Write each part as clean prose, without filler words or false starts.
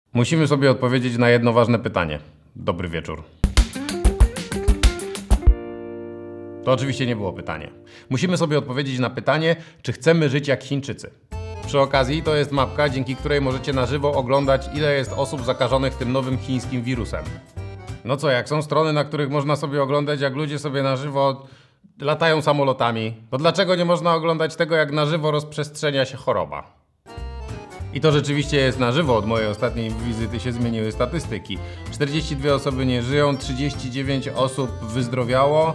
Musimy sobie odpowiedzieć na jedno ważne pytanie. Dobry wieczór. To oczywiście nie było pytanie. Musimy sobie odpowiedzieć na pytanie, czy chcemy żyć jak Chińczycy. Przy okazji to jest mapka, dzięki której możecie na żywo oglądać, ile jest osób zakażonych tym nowym chińskim wirusem. No co, jak są strony, na których można sobie oglądać, jak ludzie sobie na żywo latają samolotami, to dlaczego nie można oglądać tego, jak na żywo rozprzestrzenia się choroba? I to rzeczywiście jest na żywo. Od mojej ostatniej wizyty się zmieniły statystyki. 42 osoby nie żyją, 39 osób wyzdrowiało,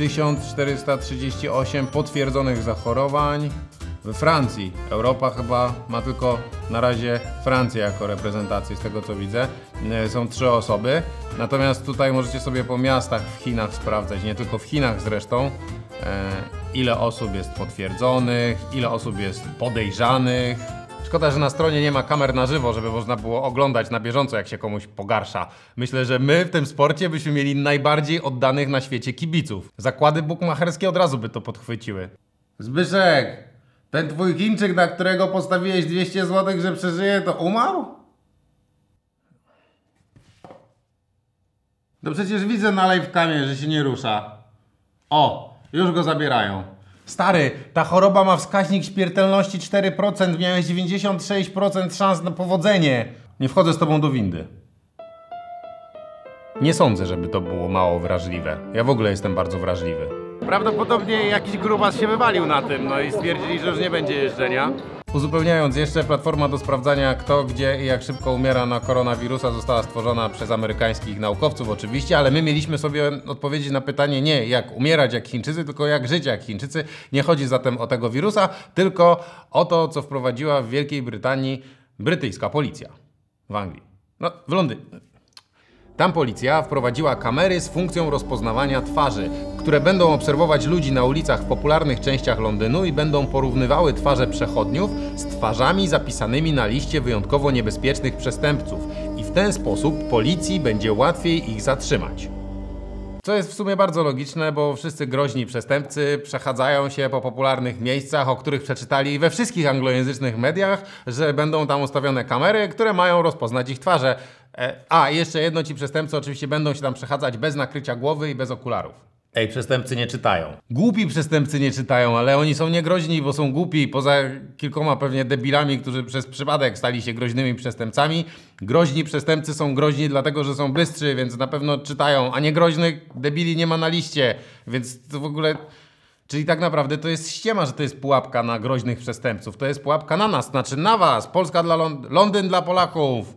1438 potwierdzonych zachorowań. We Francji, Europa chyba ma tylko na razie Francję jako reprezentację z tego co widzę. Są 3 osoby. Natomiast tutaj możecie sobie po miastach w Chinach sprawdzać, nie tylko w Chinach zresztą, ile osób jest potwierdzonych, ile osób jest podejrzanych. Szkoda, że na stronie nie ma kamer na żywo, żeby można było oglądać na bieżąco, jak się komuś pogarsza. Myślę, że my w tym sporcie byśmy mieli najbardziej oddanych na świecie kibiców. Zakłady bukmacherskie od razu by to podchwyciły. Zbyszek, ten twój Chińczyk, na którego postawiłeś 200 zł, że przeżyje, to umarł? No przecież widzę na live'kamie, że się nie rusza. O, już go zabierają. Stary, ta choroba ma wskaźnik śmiertelności 4%, miałeś 96% szans na powodzenie. Nie wchodzę z tobą do windy. Nie sądzę, żeby to było mało wrażliwe. Ja w ogóle jestem bardzo wrażliwy. Prawdopodobnie jakiś grubas się wywalił na tym, no i stwierdzili, że już nie będzie jeżdżenia. Uzupełniając jeszcze, platforma do sprawdzania kto, gdzie i jak szybko umiera na koronawirusa została stworzona przez amerykańskich naukowców oczywiście, ale my mieliśmy sobie odpowiedzieć na pytanie nie jak umierać jak Chińczycy, tylko jak żyć jak Chińczycy. Nie chodzi zatem o tego wirusa, tylko o to, co wprowadziła w Wielkiej Brytanii brytyjska policja. W Anglii. No, w Londynie. Tam policja wprowadziła kamery z funkcją rozpoznawania twarzy, które będą obserwować ludzi na ulicach w popularnych częściach Londynu i będą porównywały twarze przechodniów z twarzami zapisanymi na liście wyjątkowo niebezpiecznych przestępców. I w ten sposób policji będzie łatwiej ich zatrzymać. Co jest w sumie bardzo logiczne, bo wszyscy groźni przestępcy przechadzają się po popularnych miejscach, o których przeczytali we wszystkich anglojęzycznych mediach, że będą tam ustawione kamery, które mają rozpoznać ich twarze. A, jeszcze jedno, ci przestępcy oczywiście będą się tam przechadzać bez nakrycia głowy i bez okularów. Ej, przestępcy nie czytają. Głupi przestępcy nie czytają, ale oni są niegroźni, bo są głupi. Poza kilkoma pewnie debilami, którzy przez przypadek stali się groźnymi przestępcami. Groźni przestępcy są groźni dlatego, że są bystrzy, więc na pewno czytają. A niegroźnych debili nie ma na liście, więc to w ogóle... Czyli tak naprawdę to jest ściema, że to jest pułapka na groźnych przestępców. To jest pułapka na nas, znaczy na was. Polska dla Londyn dla Polaków,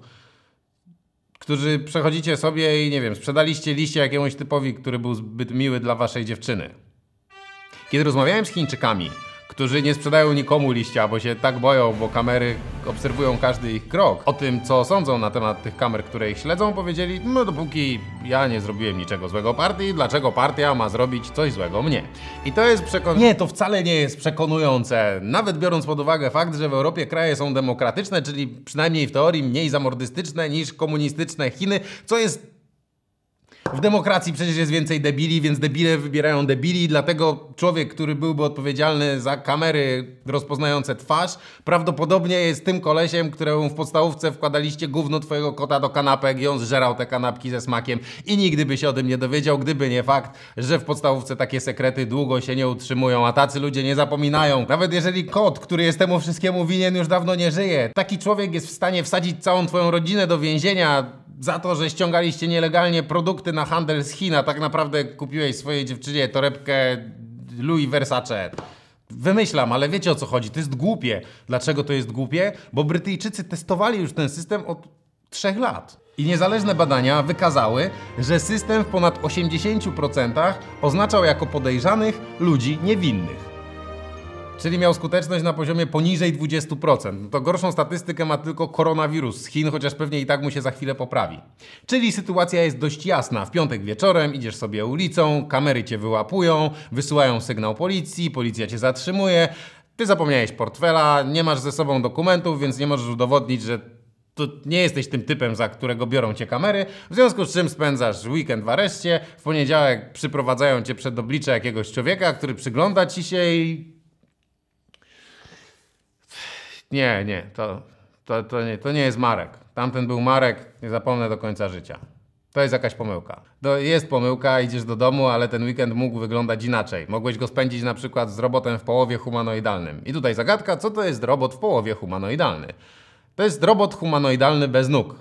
którzy przechodzicie sobie i nie wiem, sprzedaliście liście jakiemuś typowi, który był zbyt miły dla waszej dziewczyny. Kiedy rozmawiałem z Chińczykami, którzy nie sprzedają nikomu liścia, bo się tak boją, bo kamery obserwują każdy ich krok, o tym, co sądzą na temat tych kamer, które ich śledzą, powiedzieli, no dopóki ja nie zrobiłem niczego złego partii, dlaczego partia ma zrobić coś złego mnie? I to jest Nie, to wcale nie jest przekonujące. Nawet biorąc pod uwagę fakt, że w Europie kraje są demokratyczne, czyli przynajmniej w teorii mniej zamordystyczne niż komunistyczne Chiny, co jest... W demokracji przecież jest więcej debili, więc debile wybierają debili, dlatego człowiek, który byłby odpowiedzialny za kamery rozpoznające twarz, prawdopodobnie jest tym kolesiem, któremu w podstawówce wkładaliście gówno twojego kota do kanapek i on zżerał te kanapki ze smakiem i nigdy by się o tym nie dowiedział, gdyby nie fakt, że w podstawówce takie sekrety długo się nie utrzymują, a tacy ludzie nie zapominają. Nawet jeżeli kot, który jest temu wszystkiemu winien, już dawno nie żyje, taki człowiek jest w stanie wsadzić całą twoją rodzinę do więzienia za to, że ściągaliście nielegalnie produkty na handel z Chin, a tak naprawdę kupiłeś swojej dziewczynie torebkę Louis Versace. Wymyślam, ale wiecie o co chodzi, to jest głupie. Dlaczego to jest głupie? Bo Brytyjczycy testowali już ten system od 3 lat. I niezależne badania wykazały, że system w ponad 80% oznaczał jako podejrzanych ludzi niewinnych. Czyli miał skuteczność na poziomie poniżej 20%. To gorszą statystykę ma tylko koronawirus z Chin, chociaż pewnie i tak mu się za chwilę poprawi. Czyli sytuacja jest dość jasna. W piątek wieczorem idziesz sobie ulicą, kamery cię wyłapują, wysyłają sygnał policji, policja cię zatrzymuje. Ty zapomniałeś portfela, nie masz ze sobą dokumentów, więc nie możesz udowodnić, że to nie jesteś tym typem, za którego biorą cię kamery, w związku z czym spędzasz weekend w areszcie, w poniedziałek przyprowadzają cię przed oblicze jakiegoś człowieka, który przygląda ci się i... Nie, To nie jest Marek. Tamten był Marek, nie zapomnę do końca życia. To jest jakaś pomyłka. Jest pomyłka, idziesz do domu, ale ten weekend mógł wyglądać inaczej. Mogłeś go spędzić na przykład z robotem w połowie humanoidalnym. I tutaj zagadka, co to jest robot w połowie humanoidalny? To jest robot humanoidalny bez nóg.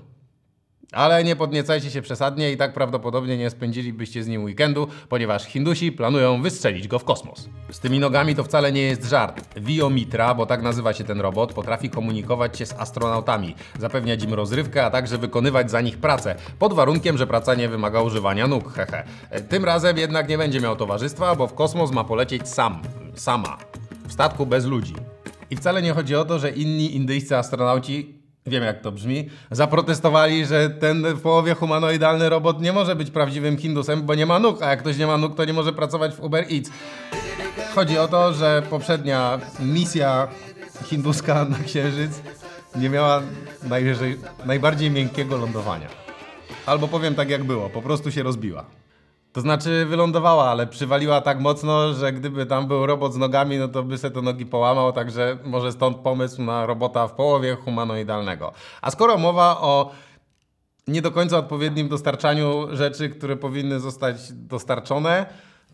Ale nie podniecajcie się przesadnie i tak prawdopodobnie nie spędzilibyście z nim weekendu, ponieważ Hindusi planują wystrzelić go w kosmos. Z tymi nogami to wcale nie jest żart. Viomitra, bo tak nazywa się ten robot, potrafi komunikować się z astronautami, zapewniać im rozrywkę, a także wykonywać za nich pracę, pod warunkiem, że praca nie wymaga używania nóg, hehe. Tym razem jednak nie będzie miał towarzystwa, bo w kosmos ma polecieć sama, w statku bez ludzi. I wcale nie chodzi o to, że inni indyjscy astronauci, wiem jak to brzmi, zaprotestowali, że ten w połowie humanoidalny robot nie może być prawdziwym Hindusem, bo nie ma nóg, a jak ktoś nie ma nóg, to nie może pracować w Uber Eats. Chodzi o to, że poprzednia misja hinduska na Księżyc nie miała najbardziej miękkiego lądowania. Albo powiem tak jak było, po prostu się rozbiła. To znaczy wylądowała, ale przywaliła tak mocno, że gdyby tam był robot z nogami, no to by se te nogi połamał, także może stąd pomysł na robota w połowie humanoidalnego. A skoro mowa o nie do końca odpowiednim dostarczaniu rzeczy, które powinny zostać dostarczone,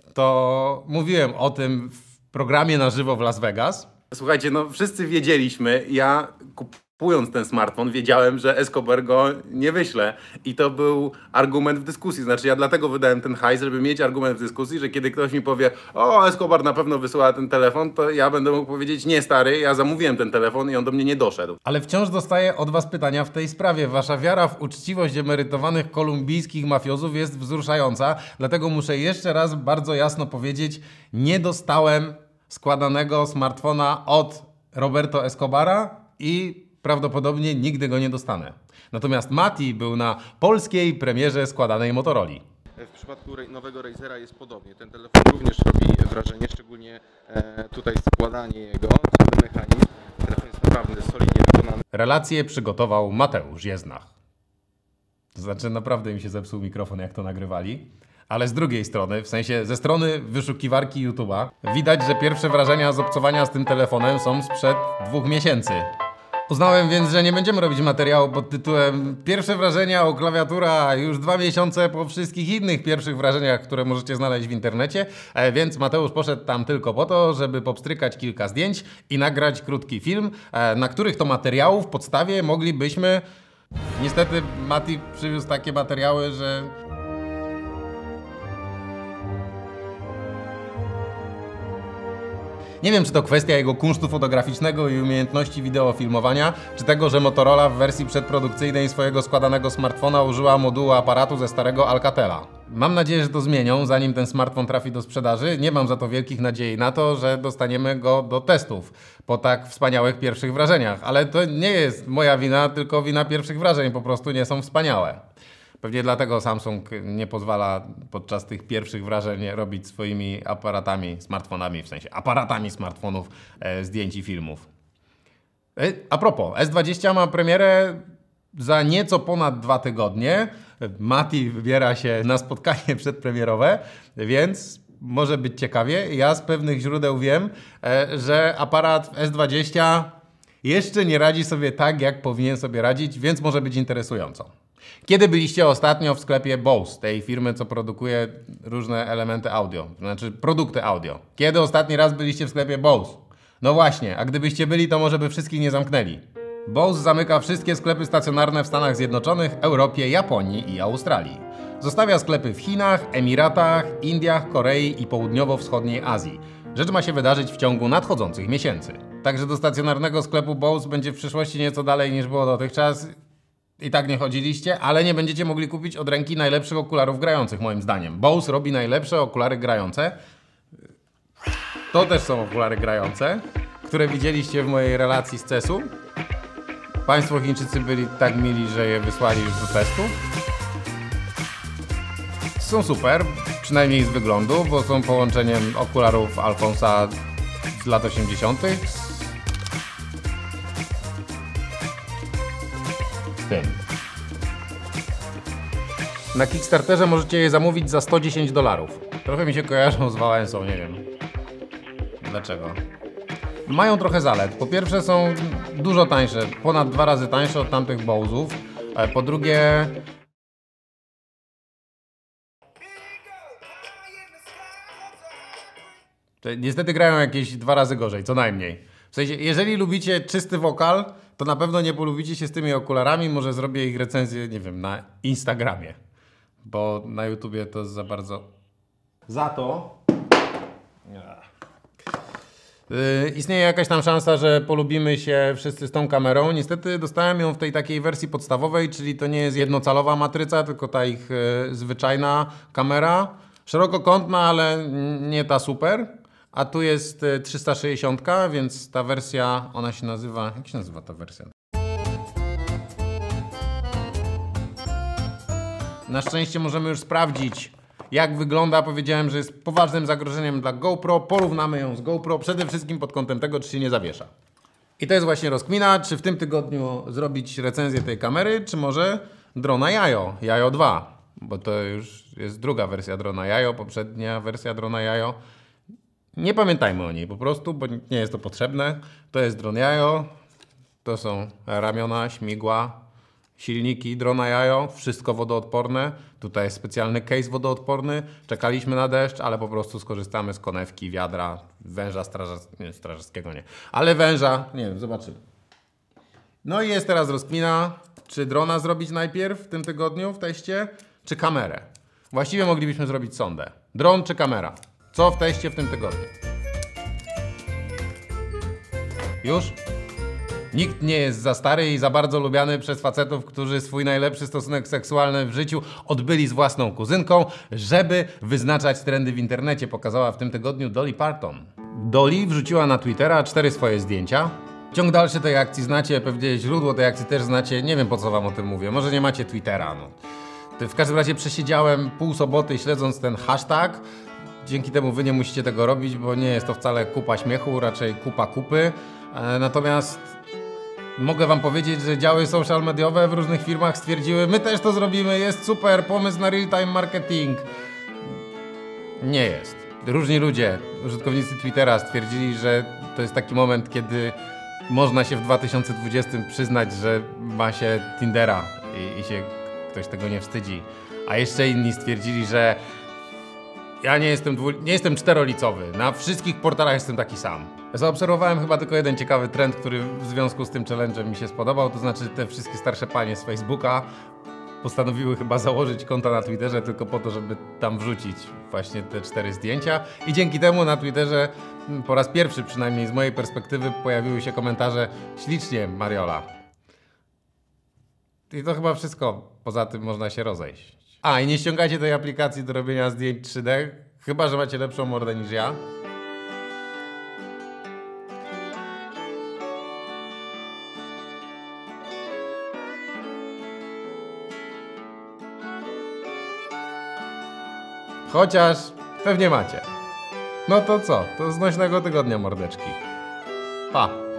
to mówiłem o tym w programie na żywo w Las Vegas. Słuchajcie, no wszyscy wiedzieliśmy, ja kupując ten smartfon wiedziałem, że Escobar go nie wyśle i to był argument w dyskusji. Znaczy ja dlatego wydałem ten hajs, żeby mieć argument w dyskusji, że kiedy ktoś mi powie, o Escobar na pewno wysyła ten telefon, to ja będę mógł powiedzieć, nie stary, ja zamówiłem ten telefon i on do mnie nie doszedł. Ale wciąż dostaję od was pytania w tej sprawie. Wasza wiara w uczciwość emerytowanych kolumbijskich mafiozów jest wzruszająca, dlatego muszę jeszcze raz bardzo jasno powiedzieć, nie dostałem składanego smartfona od Roberto Escobara i prawdopodobnie nigdy go nie dostanę. Natomiast Mati był na polskiej premierze składanej Motorola. W przypadku nowego Razera jest podobnie. Ten telefon również robi wrażenie, szczególnie tutaj składanie jego, cały mechanizm. Telefon jest naprawdę solidnie wykonany. Relację przygotował Mateusz Jeznach. To znaczy naprawdę mi się zepsuł mikrofon, jak to nagrywali. Ale z drugiej strony, w sensie ze strony wyszukiwarki YouTube'a, widać, że pierwsze wrażenia z obcowania z tym telefonem są sprzed 2 miesięcy. Uznałem więc, że nie będziemy robić materiału pod tytułem Pierwsze wrażenia o klawiatura już 2 miesiące po wszystkich innych pierwszych wrażeniach, które możecie znaleźć w internecie, więc Mateusz poszedł tam tylko po to, żeby popstrykać kilka zdjęć i nagrać krótki film, na których to materiałów w podstawie moglibyśmy... Niestety Mati przywiózł takie materiały, że... Nie wiem, czy to kwestia jego kunsztu fotograficznego i umiejętności wideofilmowania, czy tego, że Motorola w wersji przedprodukcyjnej swojego składanego smartfona użyła modułu aparatu ze starego Alcatela. Mam nadzieję, że to zmienią, zanim ten smartfon trafi do sprzedaży. Nie mam za to wielkich nadziei na to, że dostaniemy go do testów po tak wspaniałych pierwszych wrażeniach. Ale to nie jest moja wina, tylko wina pierwszych wrażeń, po prostu nie są wspaniałe. Pewnie dlatego Samsung nie pozwala podczas tych pierwszych wrażeń robić swoimi aparatami, smartfonami, w sensie aparatami smartfonów, zdjęć i filmów. A propos, S20 ma premierę za nieco ponad 2 tygodnie. Mati wybiera się na spotkanie przedpremierowe, więc może być ciekawie. Ja z pewnych źródeł wiem, że aparat S20 jeszcze nie radzi sobie tak, jak powinien sobie radzić, więc może być interesująco. Kiedy byliście ostatnio w sklepie Bose, tej firmy, co produkuje różne elementy audio, znaczy produkty audio? Kiedy ostatni raz byliście w sklepie Bose? No właśnie, a gdybyście byli, to może by wszystkich nie zamknęli. Bose zamyka wszystkie sklepy stacjonarne w Stanach Zjednoczonych, Europie, Japonii i Australii. Zostawia sklepy w Chinach, Emiratach, Indiach, Korei i południowo-wschodniej Azji. Rzecz ma się wydarzyć w ciągu nadchodzących miesięcy. Także do stacjonarnego sklepu Bose będzie w przyszłości nieco dalej niż było dotychczas. I tak nie chodziliście, ale nie będziecie mogli kupić od ręki najlepszych okularów grających, moim zdaniem. Bose robi najlepsze okulary grające. To też są okulary grające, które widzieliście w mojej relacji z CES-u. Państwo Chińczycy byli tak mili, że je wysłali już do testu. Są super, przynajmniej z wyglądu, bo są połączeniem okularów Alfonsa z lat 80. Tym. Na Kickstarterze możecie je zamówić za $110. Trochę mi się kojarzą z Wałęsą, nie wiem dlaczego. Mają trochę zalet. Po pierwsze są dużo tańsze, ponad 2 razy tańsze od tamtych Bose'ów. Po drugie... Niestety grają jakieś 2 razy gorzej, co najmniej. W sensie, jeżeli lubicie czysty wokal, to na pewno nie polubicie się z tymi okularami. Może zrobię ich recenzję, nie wiem, na Instagramie. Bo na YouTubie to za bardzo... Za to... Istnieje jakaś tam szansa, że polubimy się wszyscy z tą kamerą. Niestety dostałem ją w tej takiej wersji podstawowej, czyli to nie jest jednocalowa matryca, tylko ta ich zwyczajna kamera. Szerokokątna, ale nie ta super. A tu jest 360, więc ta wersja, ona się nazywa... Jak się nazywa ta wersja? Na szczęście możemy już sprawdzić, jak wygląda. Powiedziałem, że jest poważnym zagrożeniem dla GoPro. Porównamy ją z GoPro, przede wszystkim pod kątem tego, czy się nie zawiesza. I to jest właśnie rozkmina, czy w tym tygodniu zrobić recenzję tej kamery, czy może drona Jajo, Jajo 2. Bo to już jest druga wersja drona Jajo, poprzednia wersja drona Jajo. Nie pamiętajmy o niej po prostu, bo nie jest to potrzebne. To jest dron Jajo, to są ramiona, śmigła, silniki drona Jajo, wszystko wodoodporne. Tutaj jest specjalny case wodoodporny. Czekaliśmy na deszcz, ale po prostu skorzystamy z konewki, wiadra, węża strażackiego nie. Ale węża, nie wiem, zobaczymy. No i jest teraz rozkmina, czy drona zrobić najpierw w tym tygodniu w teście, czy kamerę. Właściwie moglibyśmy zrobić sondę. Dron czy kamera? Co w teście w tym tygodniu? Już? Nikt nie jest za stary i za bardzo lubiany przez facetów, którzy swój najlepszy stosunek seksualny w życiu odbyli z własną kuzynką, żeby wyznaczać trendy w internecie, pokazała w tym tygodniu Dolly Parton. Dolly wrzuciła na Twittera 4 swoje zdjęcia. Ciąg dalszy tej akcji znacie, pewnie źródło tej akcji też znacie, nie wiem po co wam o tym mówię, może nie macie Twittera. No. W każdym razie przesiedziałem pół soboty śledząc ten hashtag. Dzięki temu wy nie musicie tego robić, bo nie jest to wcale kupa śmiechu, raczej kupa kupy. Natomiast mogę wam powiedzieć, że działy social mediowe w różnych firmach stwierdziły, my też to zrobimy, jest super, pomysł na real-time marketing. Nie jest. Różni ludzie, użytkownicy Twittera stwierdzili, że to jest taki moment, kiedy można się w 2020 przyznać, że ma się Tindera i się ktoś tego nie wstydzi. A jeszcze inni stwierdzili, że ja nie jestem czterolicowy. Na wszystkich portalach jestem taki sam. Zaobserwowałem chyba tylko jeden ciekawy trend, który w związku z tym challenge'em mi się spodobał. To znaczy te wszystkie starsze panie z Facebooka postanowiły chyba założyć konta na Twitterze tylko po to, żeby tam wrzucić właśnie te 4 zdjęcia. I dzięki temu na Twitterze po raz pierwszy, przynajmniej z mojej perspektywy, pojawiły się komentarze ślicznie, Mariola. I to chyba wszystko. Poza tym można się rozejść. A, i nie ściągajcie tej aplikacji do robienia zdjęć 3D, chyba że macie lepszą mordę niż ja. Chociaż pewnie macie. No to co? To znośnego tygodnia, mordeczki. Pa!